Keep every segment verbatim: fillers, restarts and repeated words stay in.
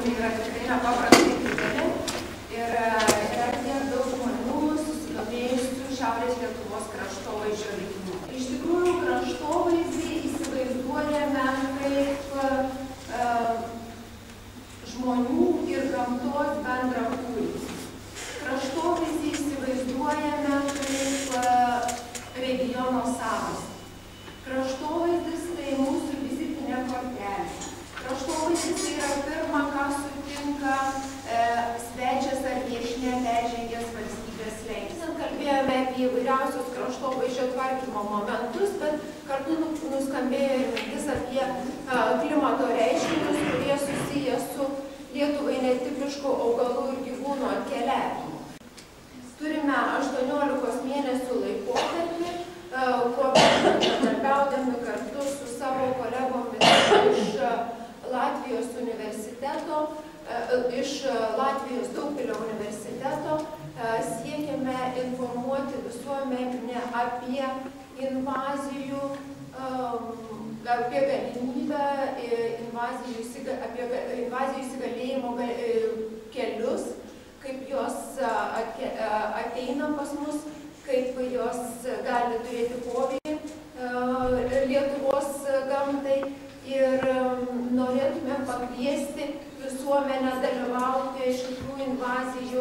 Vilniuje yra tikrai nepaprastai didelė ir yra tiek daug žmonių susidomėjusių Šiaurės Lietuvos kraštovaizdžio likimu. Iš tikrųjų, kraštovaizdį įsivaizduojame kaip uh, žmonių ir gamtos bendrą kūrinį. Kraštovaizdį įsivaizduojame kaip uh, regiono savastį. Kraštovaizdis tai mūsų vizitinė kortelė. Kraštovaizdis tai yra pirma, ką sutinka e, svečias ar viešinė peržengęs valstybės lenkį. Kalbėjome apie įvairiausius kraštovaizdžio tvarkymo momentus, bet kartu nuskambėjo ir mintis apie e, klimato reiškinius, kurie susiję su Lietuvai netipiškų augalų ir gyvūnų atkeliavimu. Turime aštuoniolikos mėnesių laikotarpį, kuomet bendradarbiaudami kartu su savo kolegomis iš Latvijos universiteto, iš Latvijos Daugpilio universiteto siekiame informuoti visuomenę apie invazijų, apie galimybę, invazijų, apie invazijų įsigalėjimo kelius, kaip jos ateina pas mus, kaip jos gali turėti poveikį Lietuvos gamtai ir norėtume pakviesti visuomenę dalyvauti šitų invazijų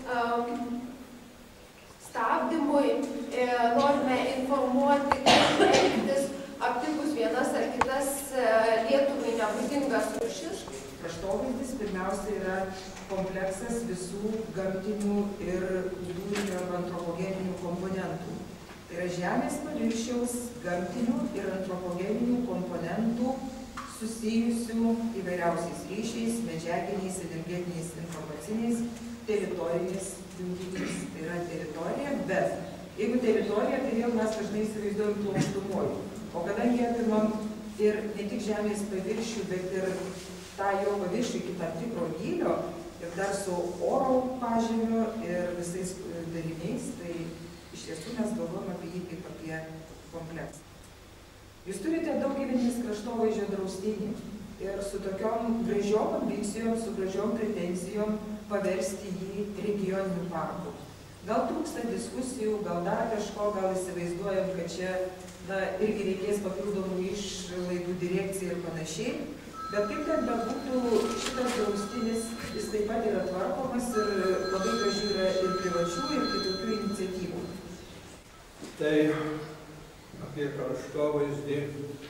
stabdymui. Norime informuoti, kaip elgtis aptikus vienas ar kitas Lietuvai nebūdingas rūšis. Kraštovaizdis pirmiausia yra kompleksas visų gamtinių ir kultūrinių arba antropogeninių komponentų. Tai yra žemės paviršiaus gamtinių ir antropogeninių komponentų susijusių įvairiausiais ryšiais, medžiaginiais, energetiniais, informaciniais, teritoriniais junginiais. Tai yra teritorija, bet jeigu teritorija, tai vėl mes dažnai įsivaizduojam plokštumoj. O kadangi apimam ir ne tik žemės paviršių, bet ir tą jo paviršių iki tam tikro gylio ir dar su oro pažymiu ir visais daliniais, tai iš tiesų mes galvojame apie jį kaip apie kompleksą. Jūs turite daugyvinis kraštovaizdžio draustinį ir su tokiom gražiom ambicijom, su gražiom pretenzijom paversti jį regioniniu parku. Gal trūksta diskusijų, gal dar kažko, gal įsivaizduojam, kad čia na, irgi reikės papildomų išlaidų direkcijai ir panašiai. Bet kaip ten bebūtų, šitas draustinis, jis taip pat yra tvarkomas ir labai gražių yra ir privačių, ir kitokių iniciatyvų. Tai apie kraštovaizdį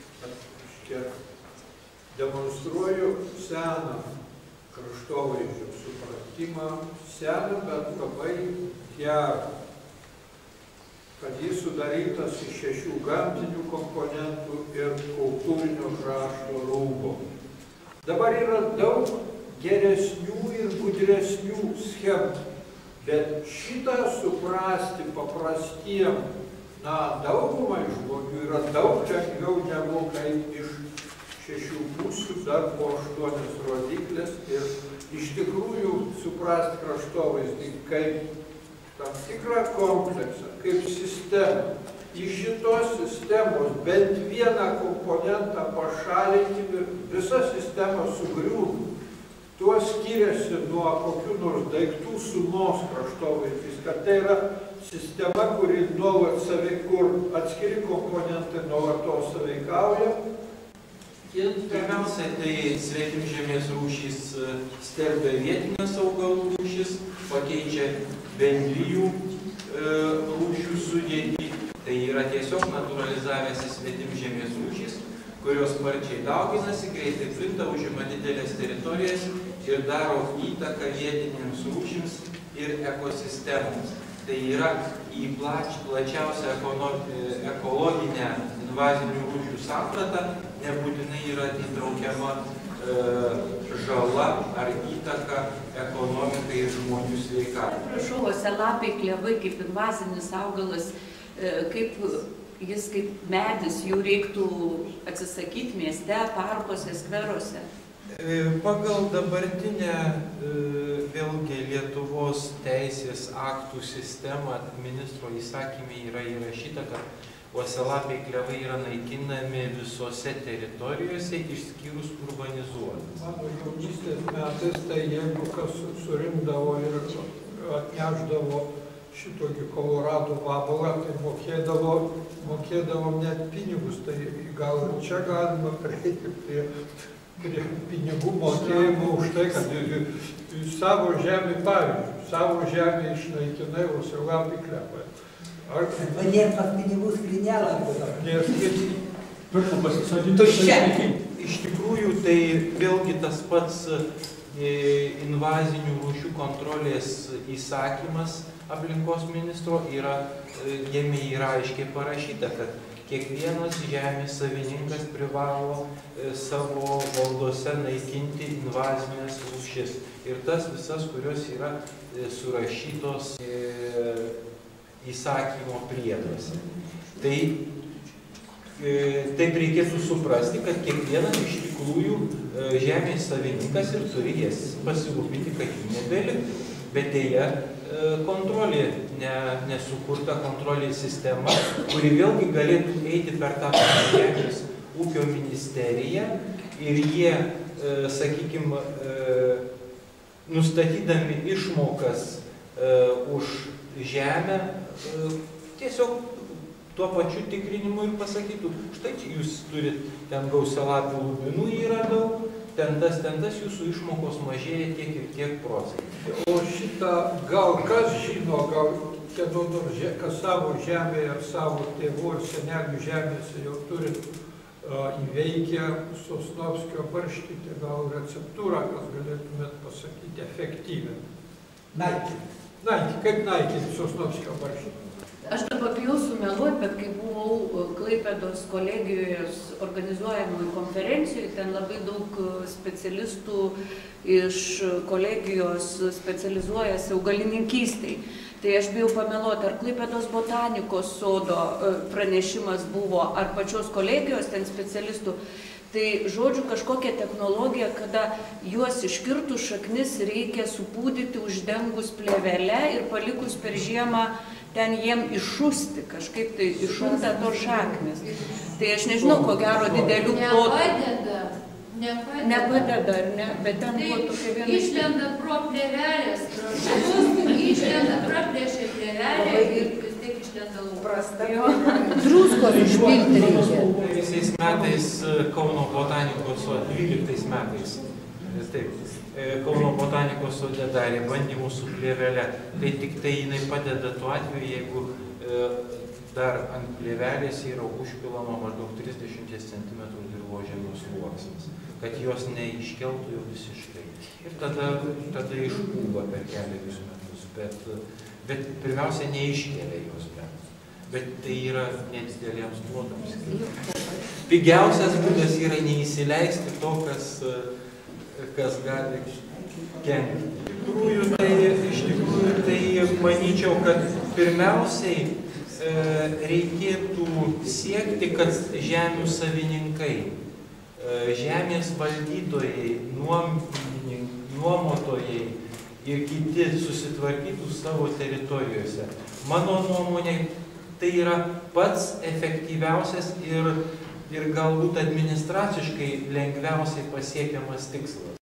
aš demonstruoju seną kraštovaizdžio supratimą, seną, bet labai gerą, kad jis sudarytas iš šešių gamtinių komponentų ir kultūrinio krašto rūbo. Dabar yra daug geresnių ir gudresnių schemų, bet šitą suprasti paprastiem, na, daugumai žmonių yra daug lengviau negu kaip iš šešių pusių dar po aštuonias rodiklės ir iš tikrųjų suprasti kraštovaizdį kaip tam tikrą kompleksą, kaip sistemą. Iš šitos sistemos bent vieną komponentą pašalinti ir visa sistema sugriūna. Tuo skiriasi nuo kokių nors daiktų sumos kraštovaizdis, kad tai yra sistema, kuri nuolat sąveikauja, kur atskiri komponentai nuolatos sąveikauja. Pirmiausia, tai svetimžemės rūšys sterbia vietinės augalų rūšis, pakeičia bendrijų rūšių sudėtį. Tai yra tiesiog natūralizavęsi svetimžemės rūšys, kurios sparčiai dauginasi, greitai plinta, užima didelės teritorijas ir daro įtaką vietinėms rūšims ir ekosistemoms. Tai yra į plač, plačiausią ekologinę invazinių rūšių sampratą nebūtinai yra įtraukiama e, žala ar įtaka ekonomikai ir žmonių sveikatai. Prašau, uosialapiai klevai kaip invazinis augalas, kaip jis kaip medis, jų reiktų atsisakyti mieste, parkuose, skveruose? Pagal dabartinę vėlgi Lietuvos teisės aktų sistemą ministro įsakymė yra įrašyta, kad uosialapiai klevai yra naikinami visose teritorijose, išskyrus urbanizuotas. Mano jaunystės metais, tai jeigu kas surinkdavo ir atnešdavo šitokį Kolorado vabalą, tai mokėdavo, mokėdavom net pinigus, tai gal čia galima prieiti prie, prie pinigų mokėjimo už tai, kad savo žemį, pavyzdžiui, savo žemį išnaikinai uosialapį klevą. Ar... Padėm pas pinigų skrinelą. Tuščia. Iš tikrųjų, tai vėlgi tas pats invazinių rūšių kontrolės įsakymas aplinkos ministro yra, jame yra aiškiai parašyta, kad kiekvienas žemės savininkas privalo savo valdose naikinti invazinės rūšis. Ir tas visas, kurios yra surašytos įsakymo prieduose. Tai taip reikėtų suprasti, kad kiekvienas iš tikrųjų žemės savininkas ir turi jas pasirūpinti, kad jų nebeliktų. Bet dėja kontrolė, ne, nesukurta kontrolės sistema, kuri vėlgi galėtų eiti per tą žemės ūkio ministeriją ir jie, sakykime, nustatydami išmokas už žemę, tiesiog tuo pačiu tikrinimu ir pasakytų, štai jūs turit ten gausialapių lubinų yra daug, ten tas, ten tas jūsų išmokos mažėja tiek ir tiek procentų. O šitą gal kas žino, gal kieno nors, kas savo žemėje ar savo tėvų ar senelių žemėse jau turit uh, įveikę Sosnovskio barštį, tai gal receptūrą, kas galėtumėt pasakyti efektyvią. Naikinti. Naikinti, kaip naikinti Sosnovskio barštį? Aš dabar bijau sumeluoti, bet kai buvau Klaipėdos kolegijoje organizuojamoj konferencijoje, ten labai daug specialistų iš kolegijos specializuojasi augalininkystei. Tai aš bijau pameluoti, ar Klaipėdos botanikos sodo pranešimas buvo, ar pačios kolegijos ten specialistų. Tai, žodžiu, kažkokia technologija, kada juos iškirtus šaknis reikia supūdyti, uždengus plėvelę ir palikus per žiemą ten jiem iššusti, kažkaip tai iššunta tos šaknis. Tai aš nežinau, ko gero didelių plotų. Nepadeda. Nepadeda. Nepadeda, ar ne? Bet ten buvo tokia viena... Išlenda pro plėvelės kraštus, išlenda praplėšia plėvelę ir vis tiek išlenda Prasta. druskos išpilti reikia. Visais metais Kauno botanikos sode, dvyliktais metais, taip, Kauno botanikos sode darė bandymus su plėvele. Tai tik tai jinai padeda tuo atveju, jeigu dar ant plėvelės yra užpilama maždaug trisdešimties centimetrų dirvožemio sluoksnis, kad jos neiškeltų jau visiškai. Ir tada, tada išpūva per keliarius metus, bet, bet pirmiausia neiškelia jos bent. Bet tai yra nedideliems plotams. Pigiausias būdas yra neįsileisti to, kas, kas gali kenkti. Iš tikrųjų, tai, iš tikrųjų, tai manyčiau, kad pirmiausiai e, reikėtų siekti, kad žemių savininkai, e, žemės valdytojai, nuom, nuomotojai ir kiti susitvarkytų savo teritorijose. Mano nuomonė, tai yra pats efektyviausias ir, ir galbūt administraciškai lengviausiai pasiekiamas tikslas.